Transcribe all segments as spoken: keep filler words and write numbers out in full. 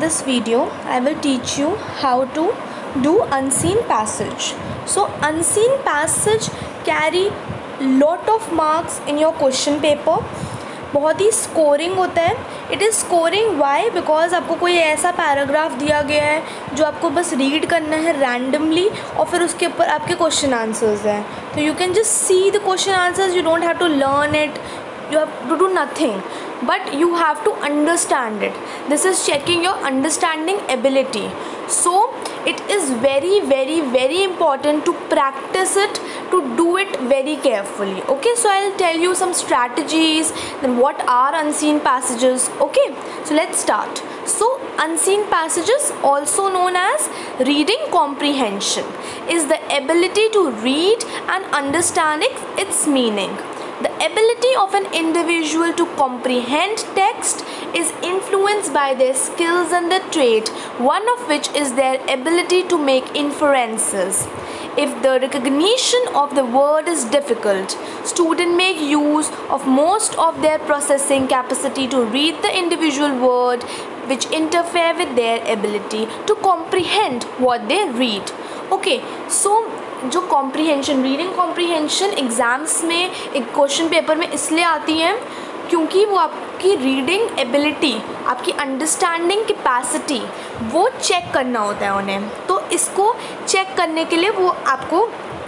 This video I will teach you how to do unseen passage. So unseen passage carry lot of marks in your question paper. बहुत ही scoring होता है. It is scoring why because आपको कोई ऐसा paragraph दिया गया है जो आपको बस रीड करना है रैंडमली और फिर उसके ऊपर आपके क्वेश्चन आंसर्स हैं. तो you can just see the question answers. You don't have to learn it. You have to do nothing, but you have to understand it. This is checking your understanding ability. So it is very very very important to practice it, to do it very carefully. Okay, so I'll tell you some strategies, then what are unseen passages. Okay, so let's start. So unseen passages, also known as reading comprehension, is the ability to read and understand its meaning. The ability of an individual to comprehend text is influenced by their skills and their trait, one of which is their ability to make inferences. If the recognition of the word is difficult, students make use of most of their processing capacity to read the individual word, which interfere with their ability to comprehend what they read. Okay, so जो comprehension, reading comprehension exams में एक question paper में इसलिए आती हैं क्योंकि वो आपकी रीडिंग एबिलिटी, आपकी अंडरस्टैंडिंग कैपेसिटी वो चेक करना होता है उन्हें. तो इसको चेक करने के लिए वो आपको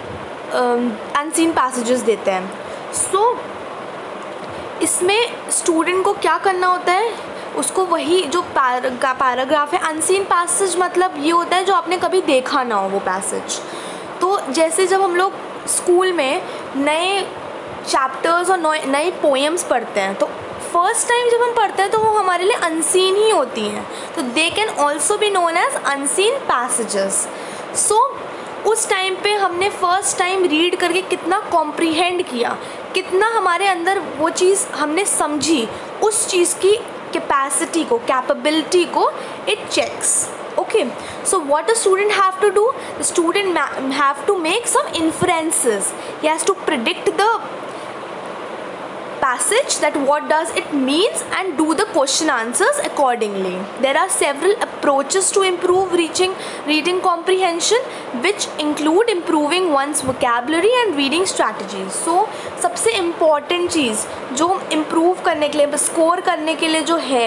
अनसीन पैसेजेस देते हैं. सो so, इसमें स्टूडेंट को क्या करना होता है, उसको वही जो पैराग्राफ है, अनसीन पैसेज मतलब ये होता है जो आपने कभी देखा ना हो वो पैसेज. तो जैसे जब हम लोग स्कूल में नए चैप्टर्स और नए पोएम्स पढ़ते हैं तो फर्स्ट टाइम जब हम पढ़ते हैं तो वो हमारे लिए अनसीन ही होती हैं. तो they can also be known as unseen passages. So उस टाइम पे हमने फ़र्स्ट टाइम रीड करके कितना कॉम्प्रीहेंड किया, कितना हमारे अंदर वो चीज़ हमने समझी, उस चीज़ की कैपेसिटी को, कैपेबिलिटी को it checks. Okay, so what the student have to do? The student have to make some inferences. He has to predict the passage, that what does it means, and do the question answers accordingly. There are several approaches to improve reaching reading comprehension, which include improving one's vocabulary and reading strategies. So सबसे important चीज़ जो improve करने के लिए, score करने के लिए जो है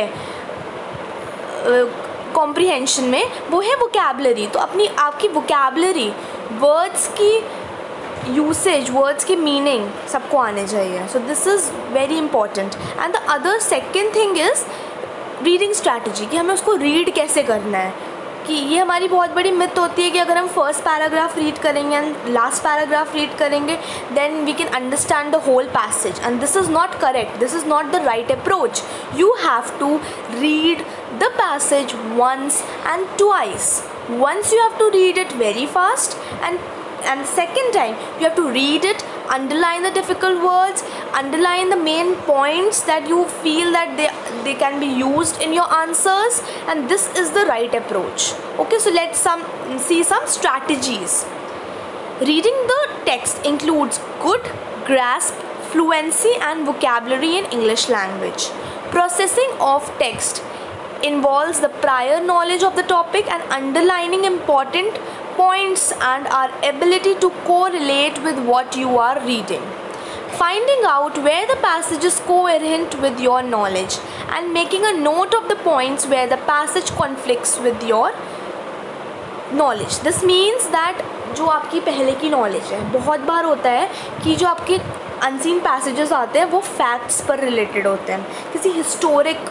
कॉम्प्रीहेंशन में, वो है वोकैबलरी. तो अपनी आपकी वोकैबलरी, वर्ड्स की यूसेज, वर्ड्स की मीनिंग सबको आने चाहिए. So this is very important. And the other second thing is reading strategy, कि हमें उसको रीड कैसे करना है. कि ये हमारी बहुत बड़ी मिथ होती है कि अगर हम फर्स्ट पैराग्राफ रीड करेंगे एंड लास्ट पैराग्राफ रीड करेंगे then we can understand the whole passage, and this is not correct. This is not the right approach. You have to read the passage once and twice. Once you have to read it very fast, and and second time you have to read it, underline the difficult words, underline the main points that you feel that they they can be used in your answers, and this is the right approach. Okay, so let's some see some strategies. Reading the text includes good grasp, fluency and vocabulary in English language. Processing of text involves the prior knowledge of the topic and underlining important points and our ability to correlate with what you are reading. Finding out where the passage is coherent with your knowledge and making a note of the points where the passage conflicts with your knowledge. This means that जो आपकी पहले की knowledge है, बहुत बार होता है कि जो आपके अनसीन पैसेजेस आते हैं वो फैक्ट्स पर रिलेटेड होते हैं. किसी हिस्टोरिक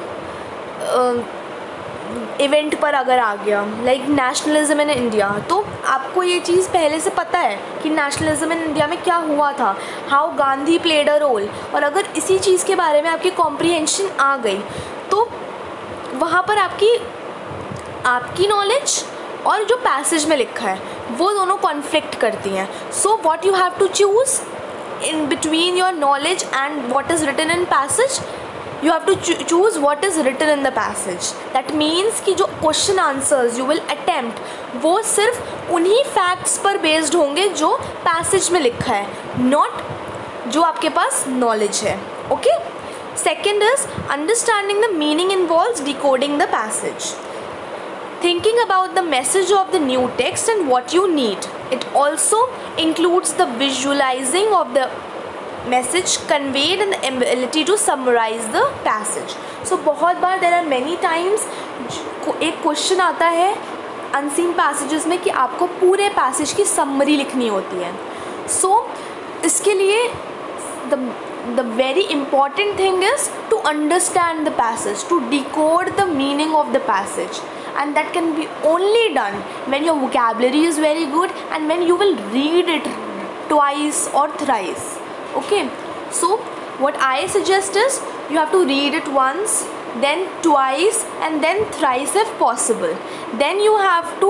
इवेंट पर अगर आ गया, लाइक नेशनलिज्म इन इंडिया, तो आपको ये चीज़ पहले से पता है कि नेशनलिज्म इन इंडिया में क्या हुआ था, how Gandhi played a role. और अगर इसी चीज़ के बारे में आपकी कॉम्प्रीहेंशन आ गई तो वहाँ पर आपकी आपकी नॉलेज और जो पैसेज में लिखा है वो दोनों कॉन्फ्लिक्ट करती हैं. So what you have to choose in between your knowledge and what is written in passage, you have to cho- choose what is written in the passage. That means कि जो question answers you will attempt वो सिर्फ उन्हीं facts पर based होंगे जो passage में लिखा है, not जो आपके पास knowledge है. Okay? Second is understanding the meaning involves decoding the passage. thinking about the message of the new text and what you need. It also includes the visualizing of the message conveyed and the ability to summarize the passage. So बहुत बार there are many times एक question आता है unseen passages में कि आपको पूरे passage की समरी लिखनी होती है. सो so, इसके लिए the the very important thing is to understand the passage, to decode the meaning of the passage, and that can be only done when your vocabulary is very good and when you will read it twice or thrice. Okay, so what I suggest is you have to read it once, then twice and then thrice if possible. Then you have to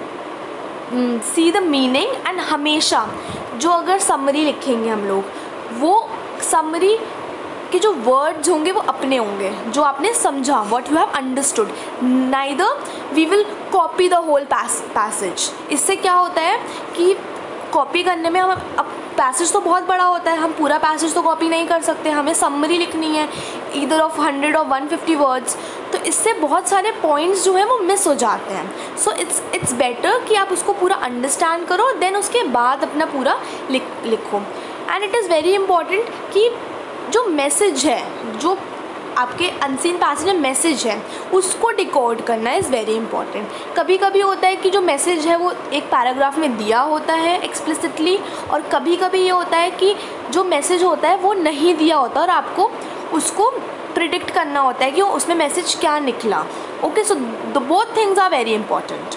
um, see the meaning. And हमेशा जो अगर summary लिखेंगे हम लोग वो summary कि जो words होंगे वो अपने होंगे, जो आपने समझा, what you have understood. Neither we will copy the whole passage. इससे क्या होता है कि कॉपी करने में हम अब पैसेज तो बहुत बड़ा होता है, हम पूरा पैसेज तो कॉपी नहीं कर सकते, हमें समरी लिखनी है ईदर ऑफ हंड्रेड और वन फिफ्टी वर्ड्स. तो इससे बहुत सारे पॉइंट्स जो हैं वो मिस हो जाते हैं. सो इट्स इट्स बेटर कि आप उसको पूरा अंडरस्टैंड करो, देन उसके बाद अपना पूरा लिख लिखो. And it is very important कि जो मैसेज है, जो आपके अनसीन पैसेज में मैसेज है, उसको डिकोड करना इज़ वेरी इंपॉर्टेंट. कभी कभी होता है कि जो मैसेज है वो एक पैराग्राफ में दिया होता है एक्सप्लिसिटली, और कभी कभी ये होता है कि जो मैसेज होता है वो नहीं दिया होता और आपको उसको प्रिडिक्ट करना होता है कि उसमें मैसेज क्या निकला. Okay, so the both things are very important.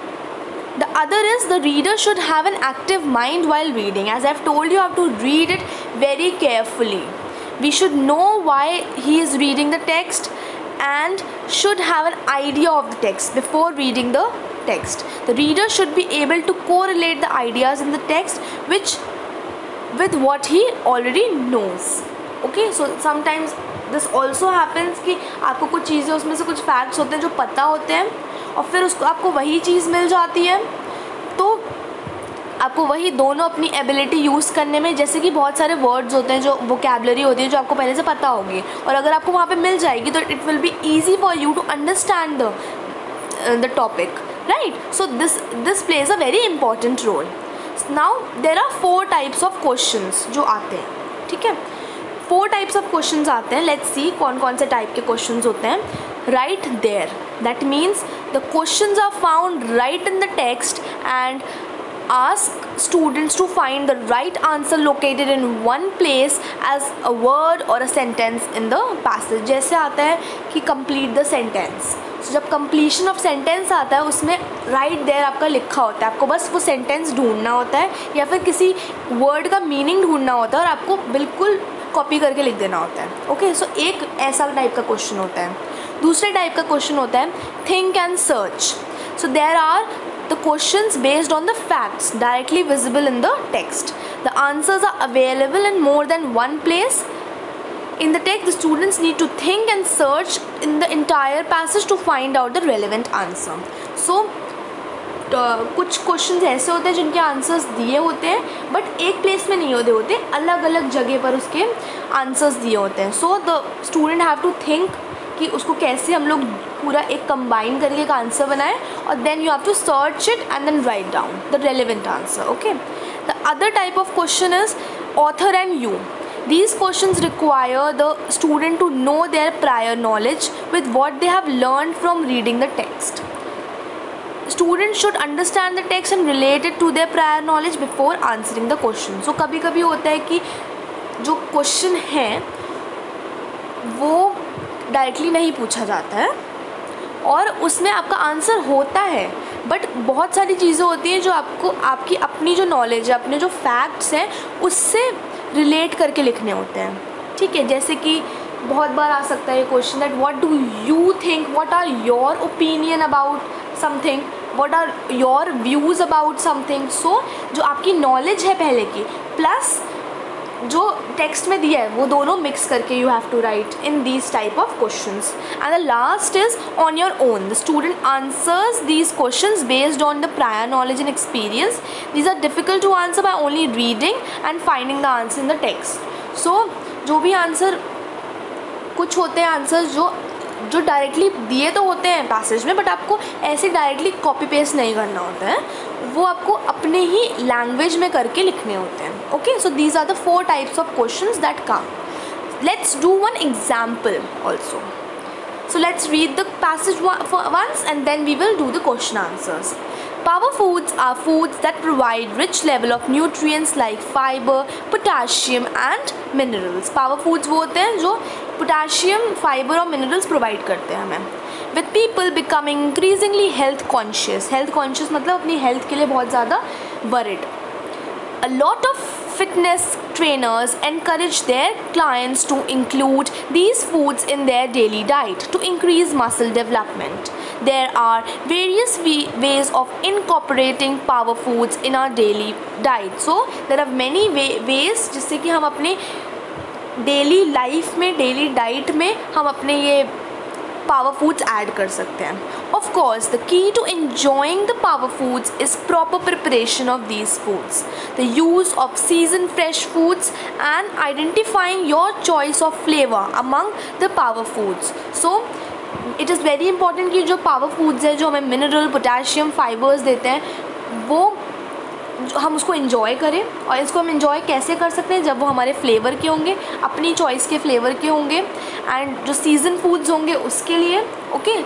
The other is the reader should have an active mind while reading. As I've told you, you have to read it very carefully. We should know why he is reading the text and should have an idea of the text before reading the text. The reader should be able to correlate the ideas in the text which with what he already knows. Okay, so sometimes this also happens कि आपको कुछ चीज़ें उसमें से कुछ facts होते हैं जो पता होते हैं और फिर उसको आपको वही चीज़ मिल जाती है, तो आपको वही दोनों अपनी एबिलिटी यूज़ करने में, जैसे कि बहुत सारे वर्ड्स होते हैं जो वोकेबलरी होती है जो आपको पहले से पता होगी, और अगर आपको वहाँ पे मिल जाएगी तो it will be easy for you to understand the the topic, right. So this this plays a very important role. Now there are four types of questions जो आते हैं. ठीक है, फोर टाइप्स ऑफ क्वेश्चंस आते हैं. Let's see कौन कौन से टाइप के क्वेश्चंस होते हैं. Right there, that means the questions are found right in the text and ask students to find the right answer located in one place as a word or a sentence in the passage. जैसे आता है कि complete the sentence. So जब completion of sentence आता है उसमें right there आपका लिखा होता है, आपको बस वो sentence ढूंढना होता है या फिर किसी word का meaning ढूंढना होता है और आपको बिल्कुल कॉपी करके लिख देना होता है. ओके, सो एक ऐसा टाइप का क्वेश्चन होता है. दूसरे टाइप का क्वेश्चन होता है think and search. So there are the questions based on the facts directly visible in the text. The answers are available in more than one place in the text. The students need to think and search in the entire passage to find out the relevant answer. So uh, कुछ questions ऐसे होते हैं जिनके answers दिए होते हैं but एक place में नहीं होते होते अलग अलग जगह पर उसके आंसर्स दिए होते हैं. So the student have to think कि उसको कैसे हम लोग पूरा एक कंबाइन करके एक आंसर बनाएं और then you have to search it and then write down the relevant answer. Okay, the other type of question is author and you. These questions require the student to know their prior knowledge with what they have learned from reading the text. Students should understand the text and relate it to their prior knowledge before answering the question. So कभी कभी होता है कि जो question है वो directly नहीं पूछा जाता है और उसमें आपका आंसर होता है बट बहुत सारी चीज़ें होती हैं जो आपको आपकी अपनी जो नॉलेज है, अपने जो फैक्ट्स हैं उससे रिलेट करके लिखने होते हैं. ठीक है, जैसे कि बहुत बार आ सकता है ये question that what do you think, what are your opinion about something, what are your views about something. So जो आपकी नॉलेज है पहले की प्लस जो टेक्स्ट में दिया है वो दोनों मिक्स करके you have to write in these type of questions. And the last is on your own. The student answers these questions based on the prior knowledge and experience. These are difficult to answer by only reading and finding the answer in the text. So जो भी answer, कुछ होते हैं answers जो जो directly दिए तो होते हैं पैसेज में, बट आपको ऐसे डायरेक्टली कॉपी पेस्ट नहीं करना होता है, वो आपको अपने ही लैंग्वेज में करके लिखने होते हैं. Okay, so these are the four types of questions that come. Let's do one example also. So let's read the passage once and then we will do the question answers. Power foods are foods that provide rich level of nutrients like fiber, potassium and minerals. Power foods वो होते हैं जो potassium, fiber और minerals provide करते हैं हमें. With people becoming increasingly health conscious. Health conscious मतलब अपनी health के लिए बहुत ज़्यादा worried. A lot of fitness trainers encourage their clients to include these foods in their daily diet to increase muscle development. There are various ways of incorporating power foods in our daily diet. So there are many way, ways जिससे कि हम अपने daily life में, daily diet में हम अपने ये power foods add कर सकते हैं. Of course, the key to enjoying the power foods is proper preparation of these foods, the use of seasoned fresh foods and identifying your choice of flavor among the power foods. So it is very important कि जो power foods है, जो हमें mineral, potassium, fibers देते हैं, वो हम उसको इन्जॉय करें. और इसको हम इन्जॉय कैसे कर सकते हैं? जब वो हमारे फ्लेवर के होंगे, अपनी चॉइस के फ्लेवर के होंगे, एंड जो सीजन फूड्स होंगे उसके लिए. Okay,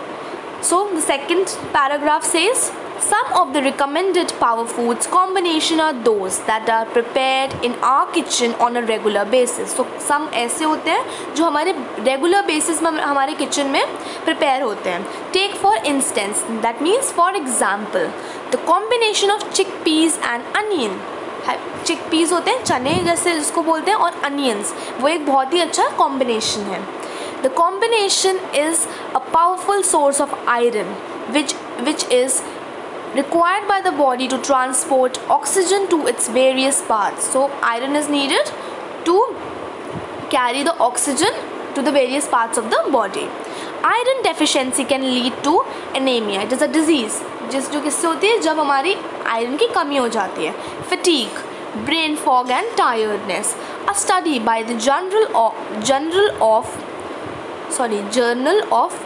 so the second paragraph says some of the recommended power foods combination are those that are prepared in our kitchen on a regular basis. So some ऐसे होते हैं जो हमारे regular basis में हमारे kitchen में prepare होते हैं. Take for instance, that means for example, the combination of chickpeas and onion. chickpeas होते हैं चने जैसे जिसको बोलते हैं, और onions वो एक बहुत ही अच्छा combination है. The combination is a powerful source of iron which which is required by the body to transport oxygen to its various parts. So iron is needed to carry the oxygen to the various parts of the body. Iron deficiency can lead to anemia. It is a disease जिस जो किससे होती है? जब हमारी iron की कमी हो जाती है. Fatigue, brain fog and tiredness. A study by the Journal of Journal of sorry Journal of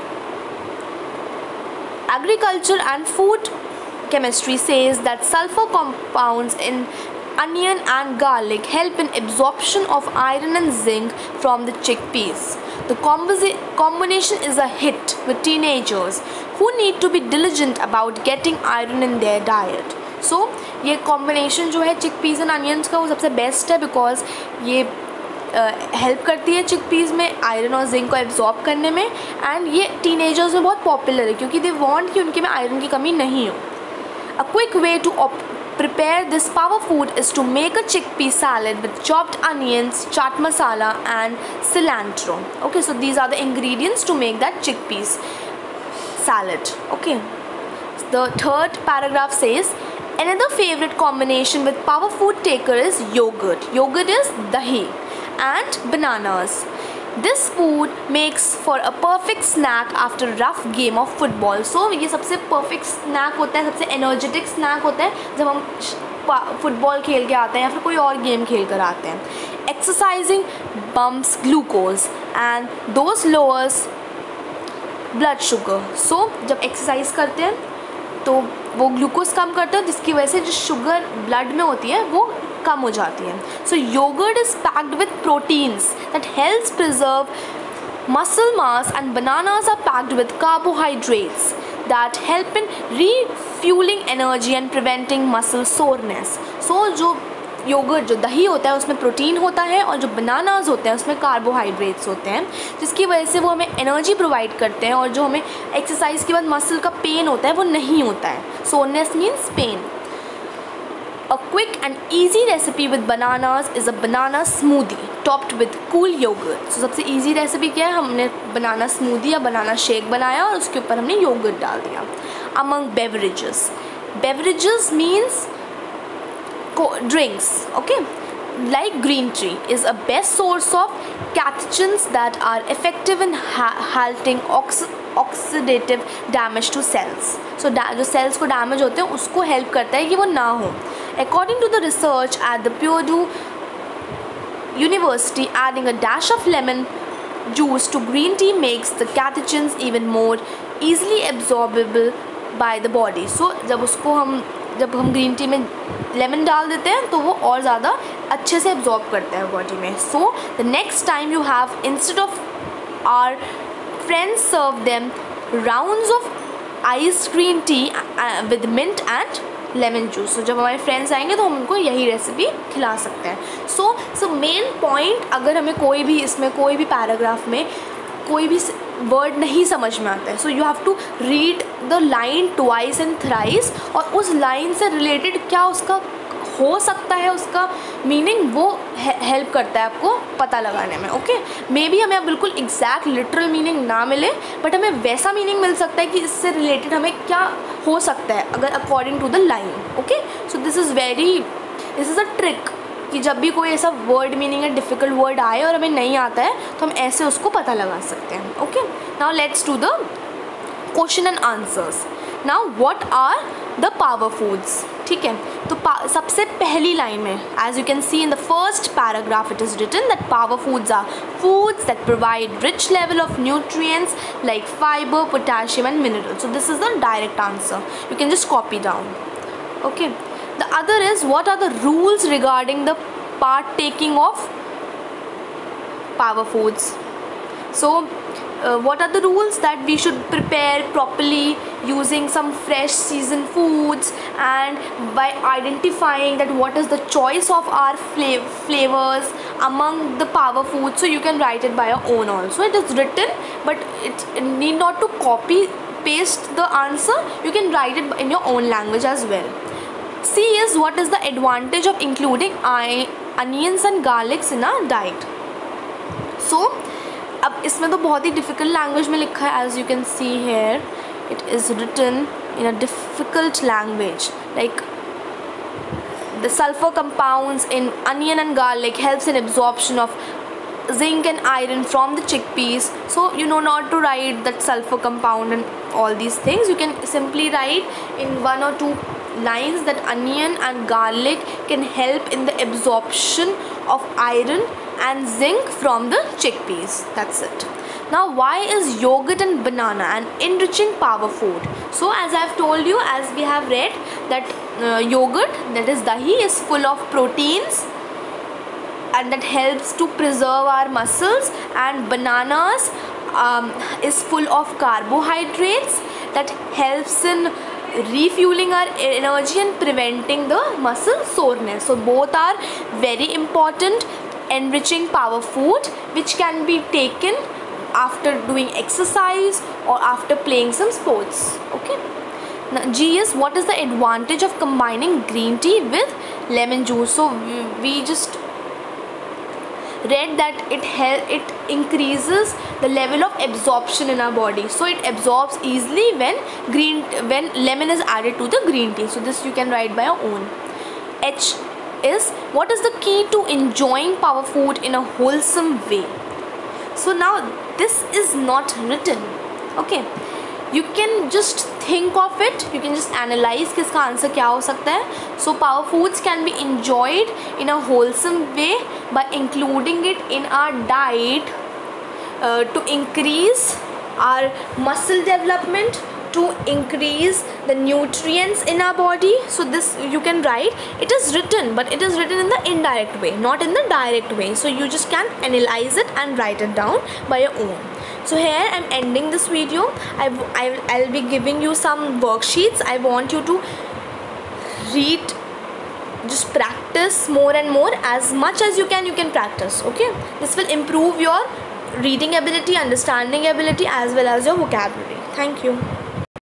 Agriculture and Food Chemistry says that sulfur compounds in onion and garlic help in absorption of iron and zinc from the chickpeas. The combination is a hit with teenagers who need to be diligent about getting iron in their diet. So ये combination जो है chickpeas and onions का वो सबसे best है, because ये help uh, करती है चिकपीस में आयरन और जिंक को एब्जॉर्ब करने में, एंड ये टीनेजर्स में बहुत पॉपुलर है क्योंकि दे वांट कि उनके में आयरन की कमी नहीं हो. A quick way to prepare this power food is to make a chickpea salad with chopped onions, chaat masala and cilantro. Okay, so these are the ingredients to make that chickpeas salad. Okay, the third paragraph says another favorite combination with power food taker is yogurt. Yogurt is dahi and bananas. This food makes for a perfect snack after a rough game of football. So ये सबसे perfect snack होता है, सबसे energetic snack होता है जब हम football खेल के आते हैं या फिर कोई और गेम खेल कर आते हैं. Exercising bumps glucose and those lowers blood sugar. So जब exercise करते हैं तो वो ग्लूकोज कम करते हैं, जिसकी वजह से जो शुगर ब्लड में होती है वो कम हो जाती है. So yogurt is packed with proteins that helps preserve muscle mass and bananas are packed with carbohydrates that help in refuelling energy and preventing muscle soreness. So जो योगर्ट जो दही होता है उसमें प्रोटीन होता है, और जो बनानास होते हैं उसमें कार्बोहाइड्रेट्स होते हैं, जिसकी वजह से वो हमें एनर्जी प्रोवाइड करते हैं, और जो हमें एक्सरसाइज के बाद मसल का पेन होता है वो नहीं होता है. Soreness means pain. A quick and easy recipe with bananas is a banana smoothie topped with cool yogurt. So सबसे easy recipe क्या है? हमने banana smoothie या banana shake बनाया और उसके ऊपर हमने yogurt डाल दिया. Among beverages, beverages means drinks. Okay, like green tea is a best source of catechins that are effective in ha- halting ox- oxidative damage to cells. So da- जो cells को damage होते हैं उसको help करता है कि वो ना हो. According to the research at the Purdue University, adding a dash of lemon juice to green tea makes the catechins even more easily absorbable by the body. So जब उसको हम जब हम ग्रीन टी में लेमन डाल देते हैं तो वो और ज़्यादा अच्छे से एब्जॉर्ब करते हैं बॉडी में. So the next time you have instead of our friends serve them rounds of ice green tea with mint and lemon juice. तो जब हमारे फ्रेंड्स आएंगे तो हम उनको यही रेसिपी खिला सकते हैं. सो सो मेन पॉइंट, अगर हमें कोई भी इसमें कोई भी पैराग्राफ में कोई भी वर्ड नहीं समझ में आता है, so you have to read the line twice and thrice, और उस लाइन से रिलेटेड क्या उसका हो सकता है, उसका मीनिंग, वो हेल्प करता है आपको पता लगाने में. ओके, मे बी हमें बिल्कुल एग्जैक्ट लिटरल मीनिंग ना मिले, बट हमें वैसा मीनिंग मिल सकता है कि इससे रिलेटेड हमें क्या हो सकता है अगर according to the line. Okay, so this is very this is a trick कि जब भी कोई ऐसा वर्ड मीनिंग या डिफ़िकल्ट वर्ड आए और हमें नहीं आता है तो हम ऐसे उसको पता लगा सकते हैं. Okay, now let's do the question and answers. Now what are the power foods. ठीक है, तो सबसे पहली लाइन में as you can see in the first paragraph it is written that power foods are foods that provide rich level of nutrients like fibre, potassium and mineral. So this is the direct answer. You can just copy down. Okay, the other is, what are the rules regarding the partaking of power foods? So uh, what are the rules? That we should prepare properly using some fresh seasoned foods, and by identifying that what is the choice of our flav flavors among the power foods. So you can write it by your own also. It is written, but it, it need not to copy paste the answer. You can write it in your own language as well. C is, what is the advantage of including onions and garlics in our diet? So अब इसमें तो बहुत ही difficult language में लिखा है. As you can see here it is written in a difficult language. Like the sulfur compounds in onion and garlic helps in absorption of zinc and iron from the chickpeas. So you know not to write that sulfur compound and all these things. You can simply write in one or two lines that onion and garlic can help in the absorption of iron and zinc from the chickpeas. That's it. Now, why is yogurt and banana an enriching power food? So as I've told you, as we have read, that uh, yogurt, that is dahi, is full of proteins and that helps to preserve our muscles, and bananas um, is full of carbohydrates that helps in refueling our energy and preventing the muscle soreness. So both are very important enriching power food which can be taken after doing exercise or after playing some sports. Okay. Now G is, what is the advantage of combining green tea with lemon juice? So we, we just read that it help it increases the level of absorption in our body. So it absorbs easily when green when lemon is added to the green tea. So this you can write by your own. H is, what is the key to enjoying power food in a wholesome way? So now this is not written. Okay, you can just think of it, you can just analyze कि इसका answer क्या हो सकता है. So power foods can be enjoyed in a wholesome way by including it in our diet uh, to increase our muscle development, to increase the nutrients in our body. So this you can write, it is written, but it is written in the indirect way, not in the direct way. So you just can analyze it and write it down by your own. So here I'm ending this video. I, I, I'll be giving you some worksheets. I want you to read, just practice more and more. As much as you can, you can practice. Okay, this will improve your reading ability, understanding ability, as well as your vocabulary. Thank you.